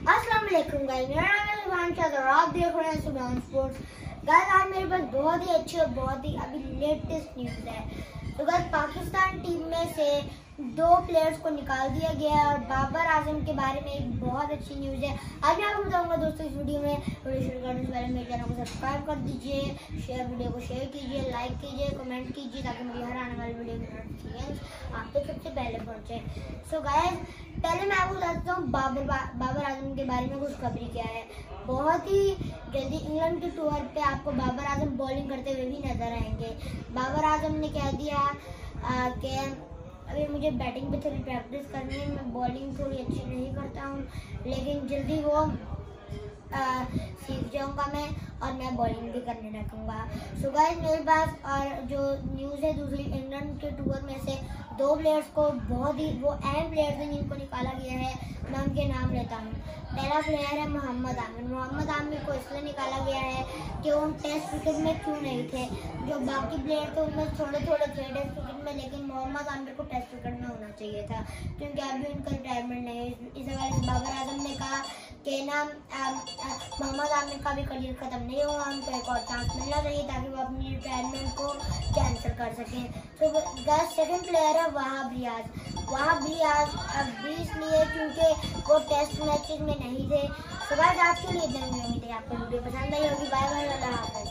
अस्सलाम वालेकुम गाइस, मेरा नाम है सुभान शाह और आप देख रहे हैं सुभान स्पोर्ट्स। गाइस आज मेरे पास बहुत ही अच्छी और बहुत ही अभी लेटेस्ट न्यूज़ है। तो गाइस पाकिस्तान टीम में से 2 प्लेयर्स को निकाल दिया गया है और बाबर आजम के बारे में एक बहुत अच्छी न्यूज़ है। आज मैं आपको बताऊंगा दोस्तों इस वीडियो में। वीडियो शुरू करने से पहले मेरे चैनल को सब्सक्राइब कर दीजिए, वीडियो को शेयर कीजिए, लाइक कीजिए, कमेंट कीजिए ताकि मेरी हर आने वाली वीडियो की नोटिफिकेशन आप तक सबसे पहले पहुँचे। सो गाइस पहले मैं आपको बताता हूँ बाबर आजम के बारे में खुशखबरी क्या है। बहुत ही जल्दी इंग्लैंड के टूर पे आपको बाबर आजम बॉलिंग करते हुए भी नजर आएंगे। बाबर आजम ने कह दिया कि अभी मुझे बैटिंग पे थोड़ी प्रैक्टिस करनी है, मैं बॉलिंग थोड़ी अच्छी नहीं करता हूँ, लेकिन जल्दी वो सीख जाऊंगा मैं और मैं बॉलिंग भी करने लगूंगा। सो गाइस मेरे पास और जो न्यूज़ है दूसरी, इंग्लैंड के टूर में से 2 प्लेयर्स को बहुत ही वो अहम प्लेयर्स हैं जिनको निकाला गया है। मैं उनके नाम लेता हूँ। पहला प्लेयर है मोहम्मद आमिर। मोहम्मद आमिर को इसलिए निकाला गया है कि वो टेस्ट क्रिकेट में क्यों नहीं थे। जो बाकी प्लेयर थे उनमें थोड़े थे टेस्ट क्रिकेट में, लेकिन मोहम्मद आमिर को टेस्ट क्रिकेट में होना चाहिए था क्योंकि अभी उनका रिटायरमेंट नहीं है। इस हवाले से बाबर आजम ने कहा कि ना मोहम्मद आमिर का भी करियर खत्म नहीं हुआ, उनको एक और चांस मिलना चाहिए ताकि वो अपनी रिटायरमेंट को कैंसिल कर सकें। तो सेकंड प्लेयर है वहाब रियाज अभी इसलिए क्योंकि वो टेस्ट मैचेस में नहीं थे। तो गाइस आज के लिए इतना ही। उम्मीद है आपको वीडियो पसंद आई होगी। बाय बाय, अल्लाह हाफ़िज़।